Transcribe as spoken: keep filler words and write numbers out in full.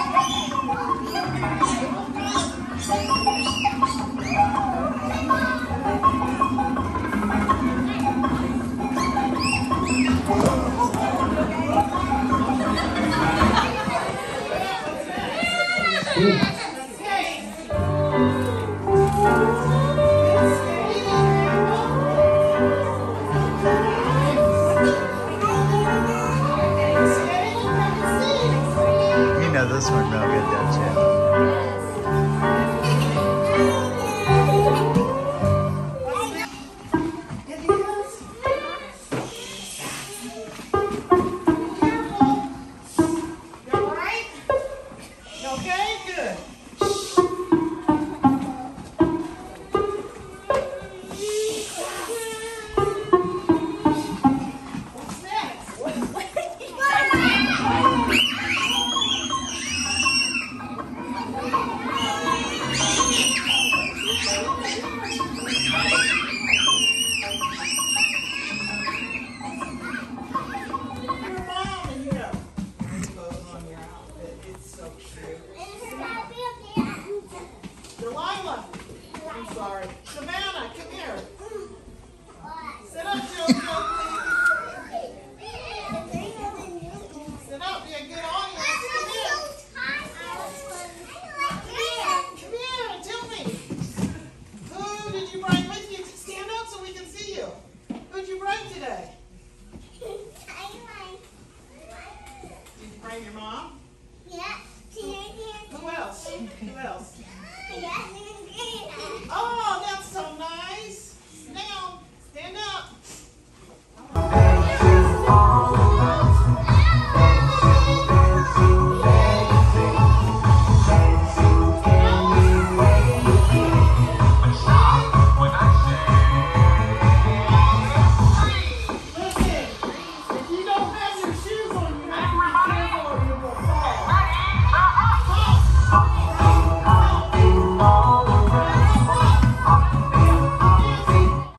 You know this one real good, don't you? Delilah, I'm sorry. Savannah, come here. Sit up, Jojo, please. Sit up, be a good audience. Come here. Come here, come here and tell me. Who did you bring with you? Stand up so we can see you. Who did you bring today? Did you bring your mom? Yeah. Who else? Who else? Yeah. Oh, now